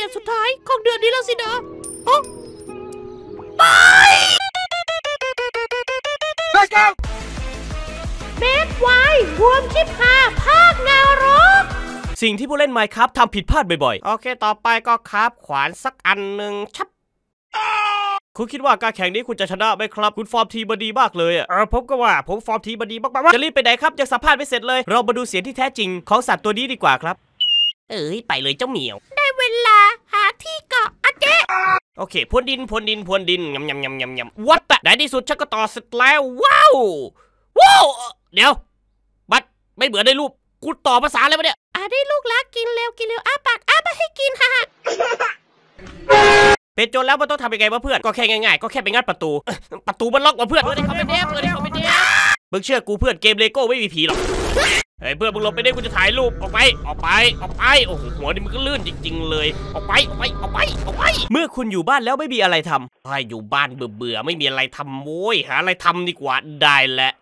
ตสุดท้ายของเดือนนี้แล้วสินะไปเบสไวรวมชิป5ภาคนรกสิ่งที่ผู้เล่น Minecraft ทำผิดพลาดบ่อยๆโอเคต่อไปก็คราฟขวานสักอันหนึ่งชับคุณคิดว่าการแข่งนี้คุณจะชนะไหมครับคุณฟอร์มทีมดีมากเลยอ่ะผมก็ว่าผมฟอร์มทีมดีมากๆจะรีบไปไหนครับยังสัมภาษณ์ไม่เสร็จเลยเรามาดูเสียงที่แท้จริงของสัตว์ตัวนี้ดีกว่าครับไปเลยเจ้าเหมียวได้เวลาหาที่เกาะอาเจ๊โอเคพรวนดินงำวัดแต่ในที่สุดฉันก็ต่อเสร็จแล้วว้าวเดี๋ยวบัดไม่เบื่อได้รูปกูต่อภาษาอะไรวะเนี่ยได้ลูกแล้วกินเร็วอ้าปากไม่ให้กินฮ่าเป็นโจรแล้วมันต้องทำยังไงวะเพื่อนก็แค่ง่ายๆก็แค่ไปงัดประตูมันล็อกว่ะเพื่อนเขาไปเด็บมึงเชื่อกูเพื่อนเกมเลโก้ไม่มีผีหรอกเฮ้ยเพื่อนมึงลงไปได้กูจะถ่ายรูปออกไปโอ้โหหัวนี่มันก็ลื่นจริงๆเลยออกไปเมื่อคุณอยู่บ้านแล้วไม่มีอะไรทำอยู่บ้านเบื่อไม่มีอะไรทำโว้ยหาอะไรทำดีกว่าได้แหละ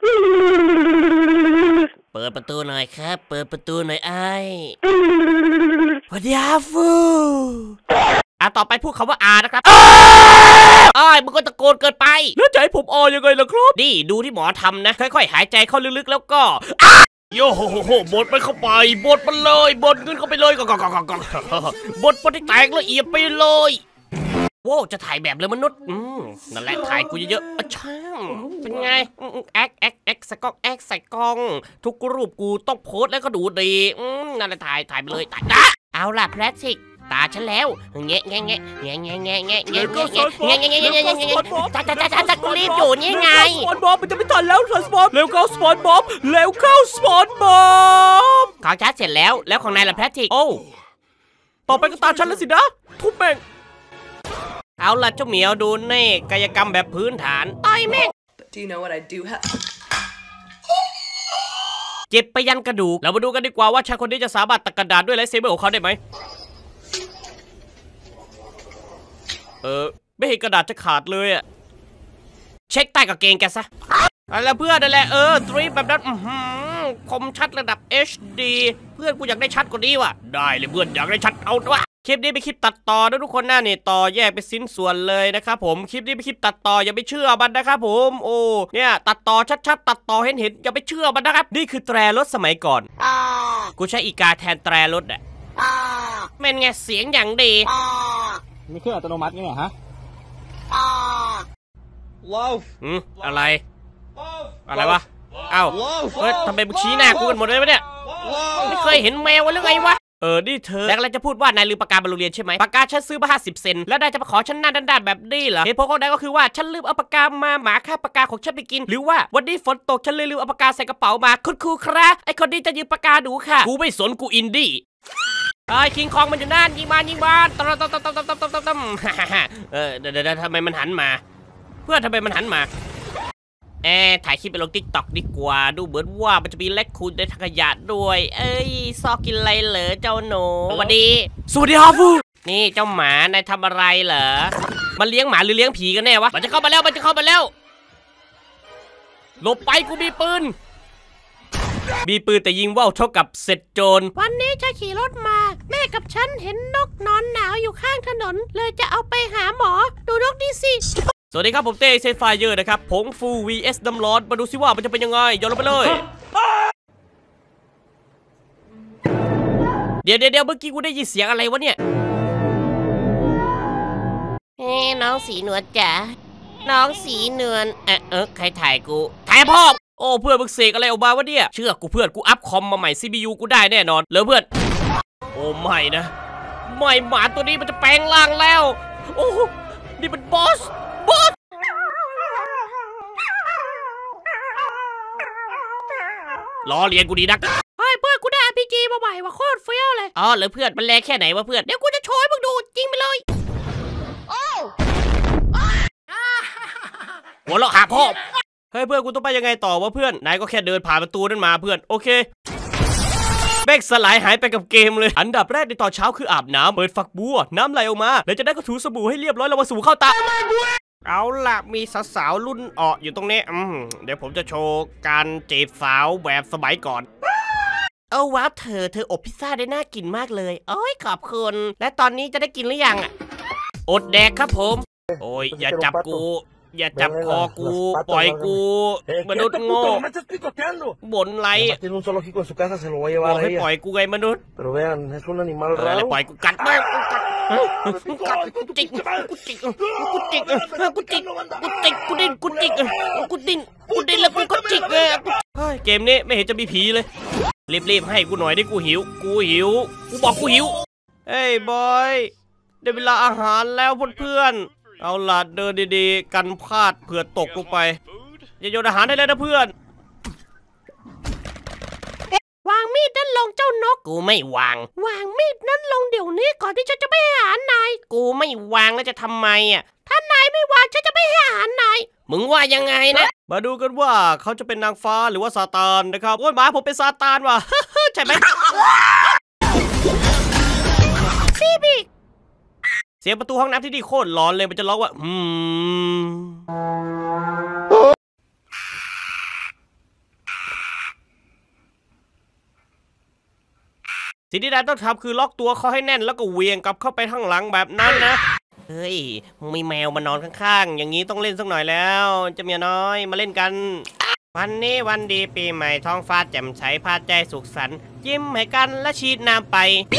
เปิดประตูหน่อยครับเปิดประตูหน่อยไอ้พอดีอาฟูต่อไปพูดคำว่านะครับมึงก็ตะโกนเกินไปแล้วจะให้ผมยังไงล่ะครับนี่ดูที่หมอทำนะค่อยๆหายใจเข้าลึกๆแล้วก็โย่โหบดไปเข้าไปบดมันเลยบดเงินเข้าไปเลยก็บดให้แตกละเอียดไปเลยโว้จะถ่ายแบบเลยมนุษย์นั่นแหละถ่ายกูเยอะๆช่างเป็นไงแอคใส่กล้องทุกรูปกูต้องโพสแล้วก็ดูดีนั่นแหละถ่ายไปเลยถ่ายเอาล่ะพลาสติกตาฉันแล้วแงะจะรีบอยู่นี่ไงสปอนบ๊อบมันจะไม่ทันแล้วสปอนเร็วเข้าสปอนบ๊อบของฉันเสร็จแล้วของนายล่ะพลาสติกต่อไปก็ตาฉันแล้วสินะทุบแม่งเอาล่ะเจ้าเหมียวดูนี่กายกรรมแบบพื้นฐานต่อยแม่งเจ็บไปยันกระดูกเรามาดูกันดีกว่าว่าชายคนนี้จะสามารถตัดกระดาษด้วยไลท์เซเบอร์ของเขาได้ไหมไม่เห็นกระดาษจะขาดเลยอ่ะเช็คใต้กางเกงแกซะอะไรเพื่อนนั่นแหละทริปแบบนั้นคมชัดระดับ HD เพื่อนกูอยากได้ชัดกว่านี้ว่ะได้เลยเพื่อนอยากได้ชัดเอาด้วยคลิปนี้เป็นคลิปตัดต่อนะทุกคนนะนี่ต่อแยกเป็นชิ้นส่วนเลยนะครับผมคลิปนี้เป็นคลิปตัดต่ออย่าไปเชื่อมันนะครับผมเนี่ยตัดต่อชัดๆตัดต่อเห็นอย่าไปเชื่อมันนะครับนี่คือแตรรถสมัยก่อนกูใช้อีกาแทนแตรรถอ่ะแม่นไงเสียงอย่างดีมีเครื่องอัตโนมัติไงฮะอะไรวะเฮ้ยทำไมมึงชี้หน้ากูกันหมดเลยวะเนี่ยไม่เคยเห็นแมวหรือไงวะนี่เธอแล้วอะไรจะพูดว่านายลืมปากกาบรรลุเรียนใช่ไหมปากกาฉันซื้อมา50 เซนแล้วนายจะมาขอฉันหน้าด้านๆแบบนี้เหรอเหตุผลของนายก็คือว่าฉันลืมเอาปากกามาหมาฆ่าปากกาของฉันไปกินหรือว่าวันนี้ฝนตกฉันเลยลืมเอาปากกาใส่กระเป๋ามาคุณครูครับไอคนนี้จะยืมปากกาดูค่ะกูไม่สนกูอินดี้คิงคองมันอยู่นั่นยิงมาต้มเดี๋ยวทำไมมันหันมาเพื่อทำไมมันหันมาถ่ายคลิปไปลงติ๊กต็อกดีกว่าดูเหมือนว่ามันจะมีเล็กคูณในถังขยะด้วยซอกกินอะไรเหรอเจ้าหนูสวัสดีฮาฟูนี่เจ้าหมานายทำอะไรเหรอมันเลี้ยงหมาหรือเลี้ยงผีกันแน่วะมันจะเข้ามาแล้วหลบไปกูมีปืนแต่ยิงว่าวเท่ากับเสร็จโจรวันนี้จะขี่รถมาแม่กับฉันเห็นนกนอนหนาวอยู่ข้างถนนเลยจะเอาไปหาหมอดูนกดิสิสวัสดีครับผมเต้เซนไฟเยอร์นะครับผงฟู vs น้ำร้อนมาดูซิว่ามันจะเป็นยังไงย้อนลงไปเลยเดี๋ยวเมื่อกี้กูได้ยินเสียงอะไรวะเนี่ยน้องสีนวลจ๋าน้องสีนวลใครถ่ายกูถ่ายพ่อเพื่อนมึงเสกอะไรออกมาวะเนี่ยเชื่อกูเพื่อนกูอัพคอมมาใหม่ CPU กูได้แน่นอนเลยเพื่อนไม่นะไม่หมาตัวนี้มันจะแปลงร่างแล้วนี่มันบอสล้อเลียนกูดีนักเพื่อนกูได้ RPG มาใหม่ว่ะโคตรเฟี้ยวเลยเหรอเพื่อนมันแรงแค่ไหนวะเพื่อนเดี๋ยวกูจะโชว์ให้มึงดูจริงไปเลยหัวเราะหักพ่อเฮ้ยเพื่อนกูต้องไปยังไงต่อวะเพื่อนนายก็แค่เดินผ่านประตูนั่นมาเพื่อนโอเคเบกสลายหายไปกับเกมเลยอันดับแรกในตอนเช้าคืออาบน้ำเปิดฝักบัวน้ำไหลออกมาแล้วจะได้ก็ถูสบู่ให้เรียบร้อยแล้วมาสู่เข้าตาเอาล่ะมีสาวรุ่นอยู่ตรงนี้เดี๋ยวผมจะโชว์การจีบสาวแบบสมัยก่อนเอาว้าวเธออบพิซซ่าได้น่ากินมากเลยโอ้ยขอบคุณและตอนนี้จะได้กินหรือยังอะอดแดกครับผมโอ้ยอย่าจับกูอย่าจับคอกูปล่อยกูมนุษย์โง่บ่นไรบอกให้ปล่อยกูไงมนุษย์แล้วปล่อยกูกัดบ้างกูกัดกูจิกกูจิกกูจิกกูจิกกูจิกกูดิ้นกูจิกกูดิ้นแล้วกูก็จิกเลยเกมนี้ไม่เห็นจะมีผีเลยรีบให้กูหน่อยดิกูหิวกูบอกกูหิวเฮ้ยบอยได้เวลาอาหารแล้วเพื่อนเอาล่ะเดินดีๆกันพลาดเผื่อตกลงไปอย่าโยนอาหารได้เลยนะเพื่อนวางมีดนั่นลงเจ้านกกูไม่วางมีดนั่นลงเดี๋ยวนี้ก่อนที่ฉันจะไปหานายกูไม่วางแล้วจะทำไมอ่ะถ้านายไม่วางฉันจะไปหานายมึงว่ายังไงนะมาดูกันว่าเขาจะเป็นนางฟ้าหรือว่าซาตานนะครับโอ้ยหมาผมเป็นซาตานว่ะ ใช่ไหมพี่บิ๊กเสียงประตูห้องน้ำที่นี่โคตรร้อนเลยมันจะร้องว่าสิ่งที่นายต้องทำคือล็อกตัวเขาให้แน่นแล้วก็เวียงกลับเข้าไปข้างหลังแบบนั้นนะเฮ้ยมีแมวมานอนข้างๆอย่างนี้ต้องเล่นสักหน่อยแล้วจะเมียน้อยมาเล่นกันวันนี้วันดีปีใหม่ท้องฟ้าแจ่มใสพาใจสุขสันต์ยิ้มให้กันและฉีดน้ำไป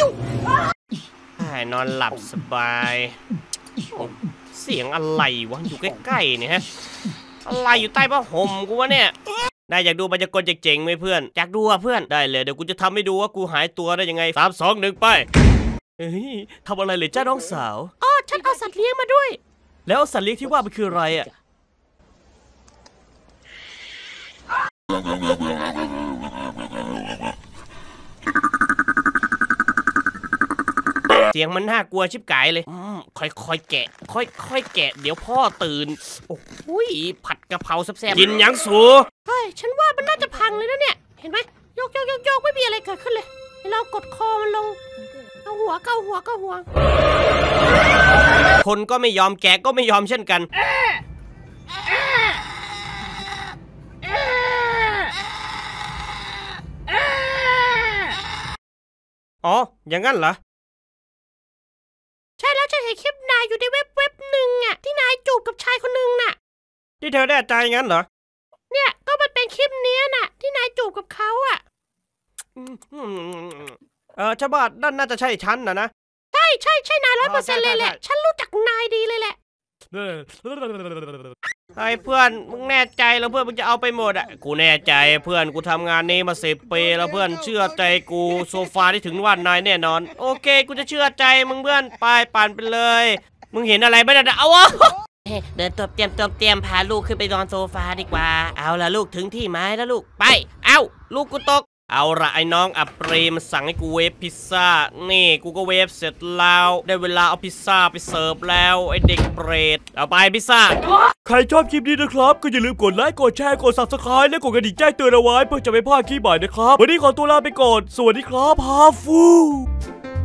นอนหลับสบายเสียงอะไรวะอยู่ใกล้ๆเนี่ยฮะอะไรอยู่ใต้ผ้าห่มกูวะเนี่ยได้อยากดูบรรยากาศเจ๋งๆไหมเพื่อนอยากดูอ่ะเพื่อนได้เลยเดี๋ยวกูจะทำให้ดูว่ากูหายตัวได้ยังไง3 2 1ไปเฮ้ยทำอะไรเลยจ้าน้องสาวอ๋อฉันเอาสัตว์เลี้ยงมาด้วยแล้วสัตว์เลี้ยงที่ว่ามันคืออะไรอ่ะเสียงมันน่ากลัวชิบกายเลยค่อยแกะค่อยแกะเดี๋ยวพ่อตื่นโอ้ยผัดกะเพราแซ่บๆกินยังสูเฮ้ยฉันว่ามันน่าจะพังเลยนะเนี่ยเห็นไหมโยกไม่มีอะไรเกิดขึ้นเลยเรากดคอมันลงเอาหัวคนก็ไม่ยอมแกะก็ไม่ยอมเช่นกันอ๋ออย่างงั้นเหรอใช่แล้วฉันเห็นคลิปนายอยู่ในเว็บหนึ่งอ่ะที่นายจูบกับชายคนหนึ่งน่ะที่เธอแน่ใจงั้นเหรอเนี่ยก็มันเป็นคลิปนี้น่ะที่นายจูบกับเขาอ่ะชาวบ้านนั่นน่าจะใช่ฉันนะใช่นาย100%เลยแหละฉันรู้จักนายดีเลยแหละไอ้เพื่อนมึงแน่ใจแล้วเพื่อนมึงจะเอาไปหมดอ่ะกูแน่ใจเพื่อนกูทำงานนี้มา10 ปีแล้วเพื่อนเชื่อใจกูโซฟาที่ถึงว่านายแน่นอนโอเคกูจะเชื่อใจมึงเพื่อนไปปั่นไปเลยมึงเห็นอะไรไม่ได้เอาวะเดินตัวเตรียมพาลูกขึ้นไปนอนโซฟาดีกว่าเอาละลูกถึงที่ไม้แล้วลูกไปเอาลูกกูตกเอาละไอ้น้องอัปรีมันสั่งให้กูเวฟพิซซ่านี่กูก็เวฟเสร็จแล้วได้เวลาเอาพิซซ่าไปเสิร์ฟแล้วไอ้เด็กเปรตเอาไปพิซซ่าใครชอบคลิปนี้นะครับก็อย่าลืมกดไลค์กดแชร์กด Subscribe และกดกระดิ่งแจ้งเตือนเอาไว้เพื่อจะไม่พลาดคลิปใหม่นะครับวันนี้ขอตัวลาไปก่อนสวัสดีครับฮาฟู